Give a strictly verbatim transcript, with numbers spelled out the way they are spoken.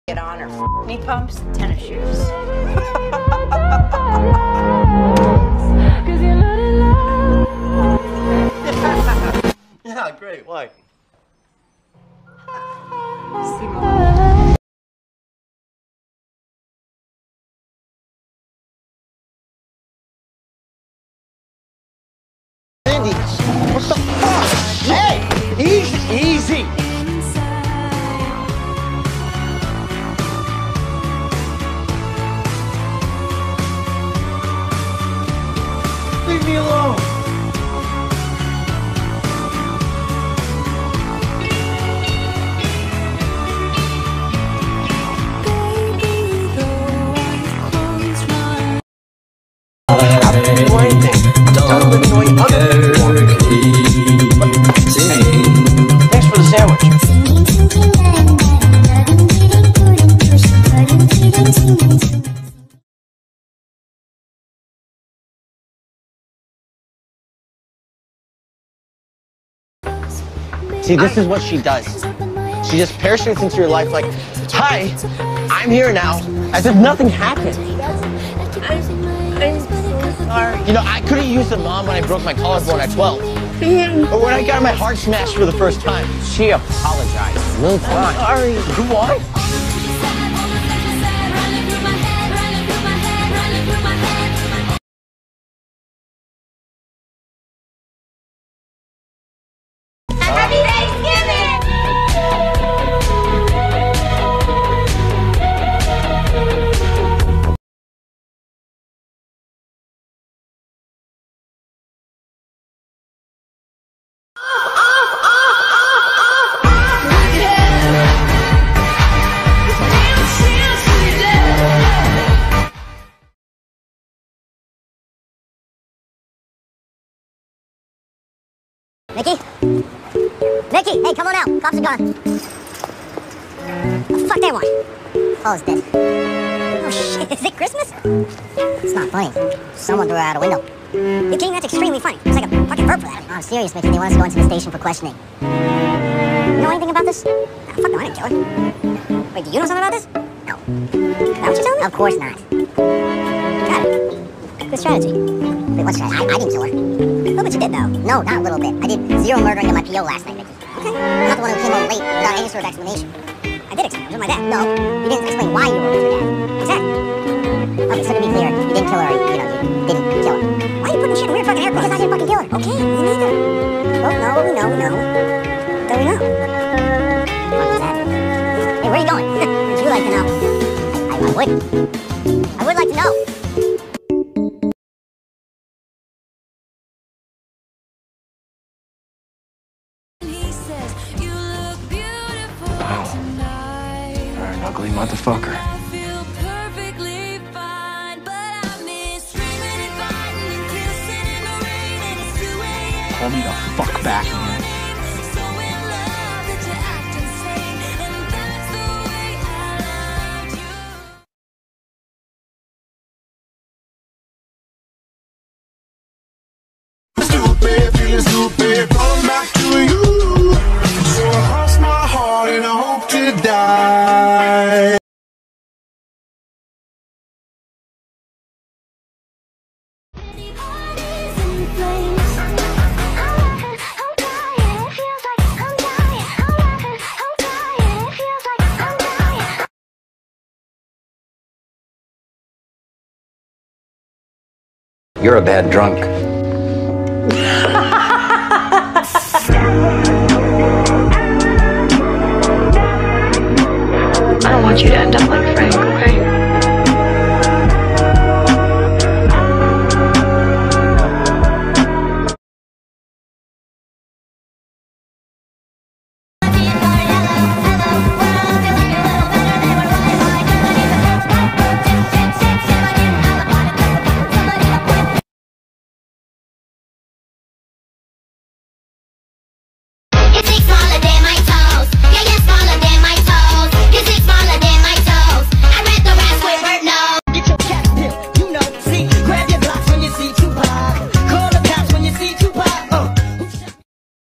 Get on her knee pumps and tennis shoes. Yeah, great. Why? Andy, what the fuck? Hey, easy, easy. Leave me alone. I don't do anything. Don't live annoying other people. Thanks for the sandwich. See, this is what she does. She just parachutes into your life like, hi, I'm here now, as if nothing happened. I'm so sorry. You know, I could have used a mom when I broke my collarbone at twelve. Or when I got my heart smashed for the first time. She apologized. Move on. Sorry. Go on. Happy Thanksgiving! Nikki? Nikki, hey, come on out. Cops are gone. The fuck they want? Oh, it's dead. Oh shit, is it Christmas? It's not funny. Someone threw her out a window. You're kidding? That's extremely funny. It's like a fucking verb for that. No, I'm serious, Mickey. They want us to go into the station for questioning. You know anything about this? Nah, fuck no, I didn't kill her. Wait, do you know something about this? No. Is that what you're telling me? Of course not. Got it. Good strategy. Wait, what strategy? I, I didn't kill her. A little bit you did, though. No, not a little bit. I did zero murdering in my P O last night, Mickey. Okay. I'm not the one who came home late without any sort of explanation. I did explain. I was with my dad. No, you didn't explain why you were with your dad. Exactly. Okay, so to be clear, you didn't kill her, you know, you didn't kill her. Why are you putting shit in weird fucking air quotes? Because I didn't fucking kill her. Okay, me neither. Well, no, we know, we know. Then we know. What was that? Hey, where are you going? Would you like to know? I, I, I would. I would like to know. Wow. You're an ugly motherfucker. Call me the fuck back, man. Stupid, feeling stupid, going back to you. So I cross my heart and I hope to die. You're a bad drunk.